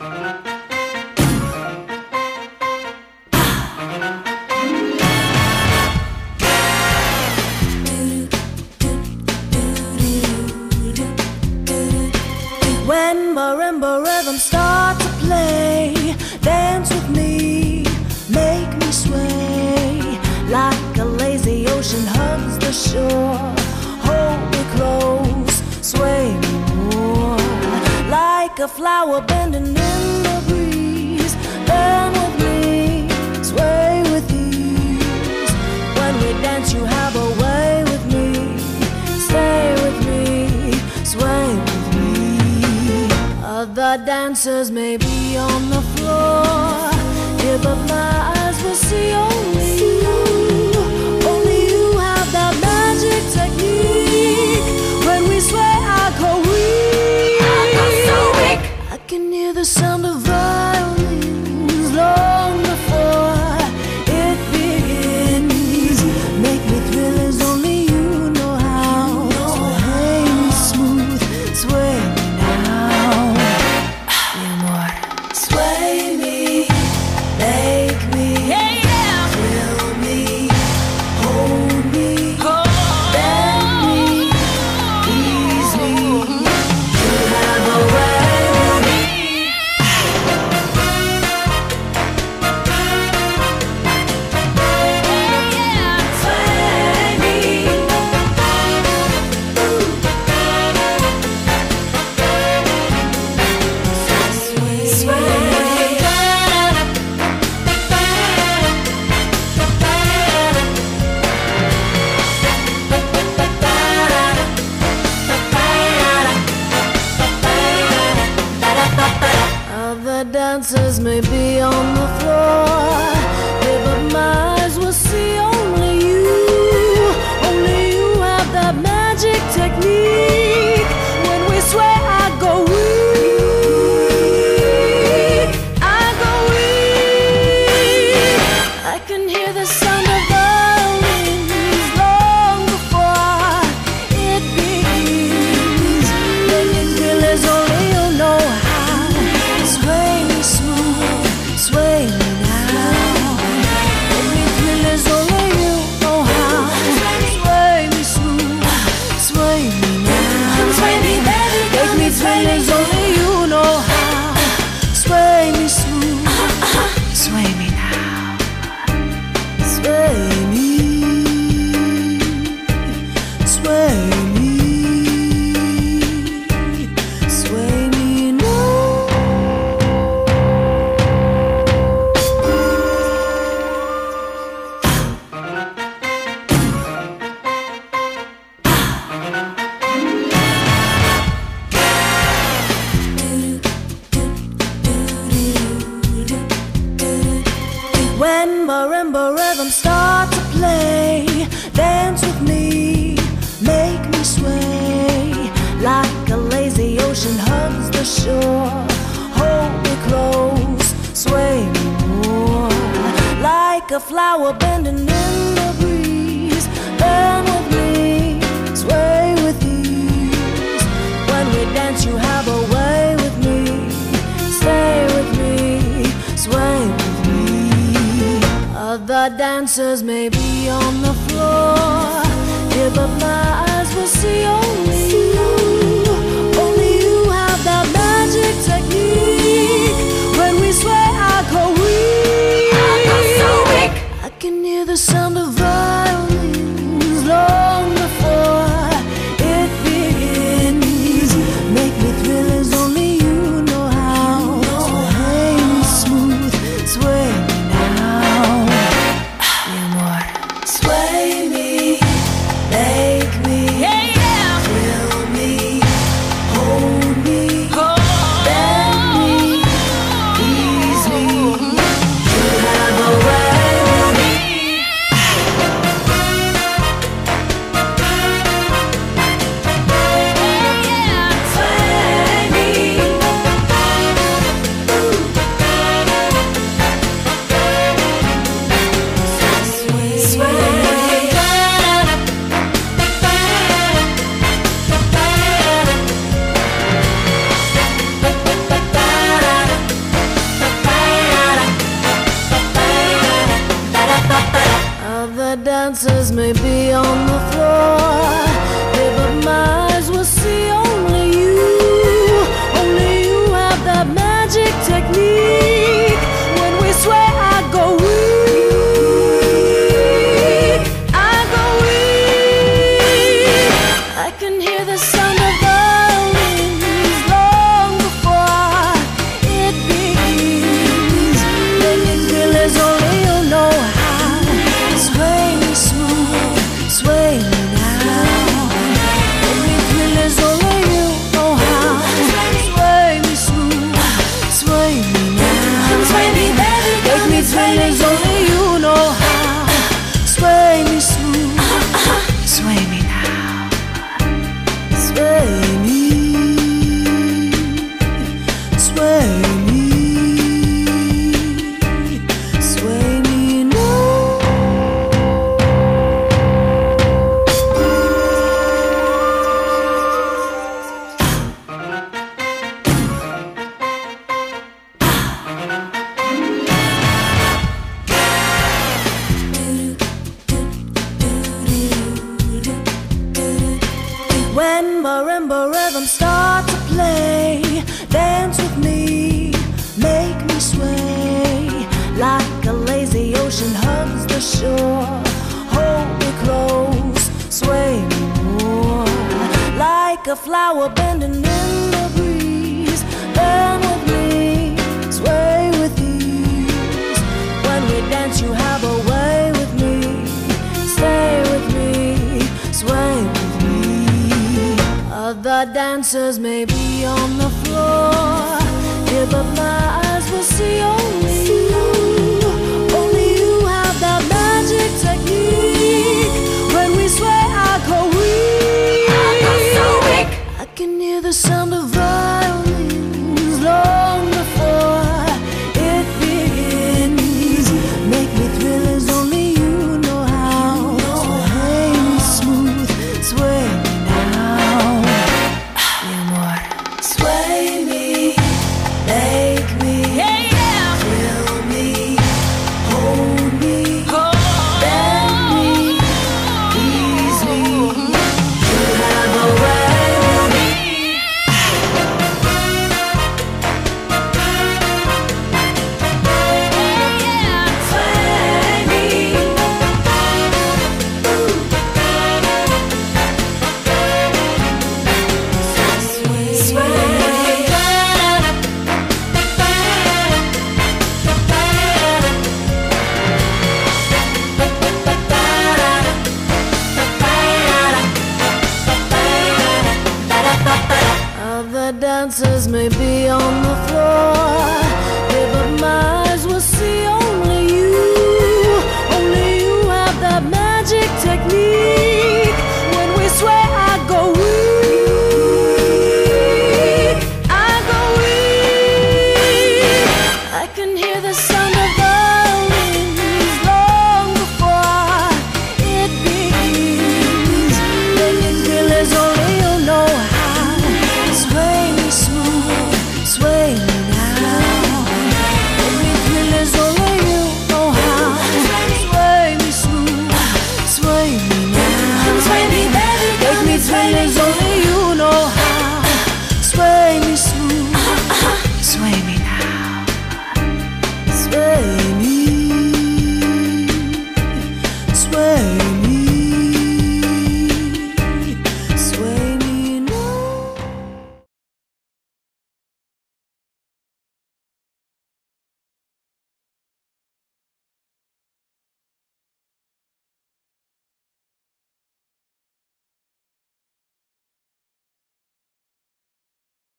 When marimba rhythms start to play, dance with me, make me sway. Like a lazy ocean hugs the shore, hold me close, sway me more. Like a flower bending in the breeze, bend with me, sway with ease. When we dance you have a way with me, stay with me, sway with me. Other dancers may be on the floor, yeah, but my eyes will see only you. Only you have that magic technique. When we sway, I go weak. I go so weak. I can hear the sound of violins long before it begins. Make me thrill as only you know how. Sway me smooth, sway me now. Sway me, make me, thrill me, hold me, bend me, ease me. You have a way with me. Sway me. Other dancers may be on the floor, yeah, but my eyes will see only you. Only you have that magic technique. When we sway, I go weak. I go weak. I can hear the sound of violins long before it begins. Make it feel as only you know how. Sway me smooth, sway me now. Make me feel as only you know how. Sway me smooth, sway me now. Sway me, baby, make me feel as only you know how. Sway me smooth, sway me now. Sway me, sway me, sway me now. When marimba rhythms start to play, dance with me, make me sway. Like a lazy ocean hugs the shore, hold me close, sway me more. Like a flower bending in the breeze, bend with me, sway with ease. When we dance you have a way with me, stay with me, sway with me. Other dancers may be on the floor, yeah, but my eyes will see only you. Only you have that magic technique. When we sway, I go weak. I go so weak. I can hear the sound of violins long before it begins. Make me thrill as only you know how. Sway me smooth, sway me now. Mi amor, sway me, baby. dancers may be on the floor, yeah, but my eyes will see only you. Only you have that magic technique. When we sway, I go weak. I go weak. I can hear the sound of violins long before it begins. Make it feel as only you know how. Sway me smooth, sway me now. Make me feel as only you know how. Sway me smooth, sway me now. Sway me, baby, make me feel as only you know how. Sway me smooth, sway me now. Sway me, sway me, sway me now. When marimba rhythms start to play, dance with me, make me sway. Like a lazy ocean hugs the shore, hold me close, sway me more. Like a flower bending in the breeze, bend with me, sway with ease. When we dance you have a way with me, stay with me, sway with me. Other dancers may be on the floor, yeah, but my eyes will see only you. Only you have that magic technique. When we sway, I go weak. I can hear the sound of violins long before it begins. Make me thrill as only you know how. Sway me smooth, sway me now. Mi amor, sway me, make me, thrill me, hold me, bend me, ease me. You have a way with me. Sway me, other dancers may be on the floor, yeah, but my eyes will see only you. Only you have that magic technique. When we sway, I go weak. I go weak. I can hear the sound of violins long before it begins. Make it feel as only you know how. Sway me smooth, sway me now. Make me feel as only you know how. Sway me smooth, sway me now. Sway me, baby, make me feel as only you know how. Sway me smooth, sway me now. Sway me, sway me.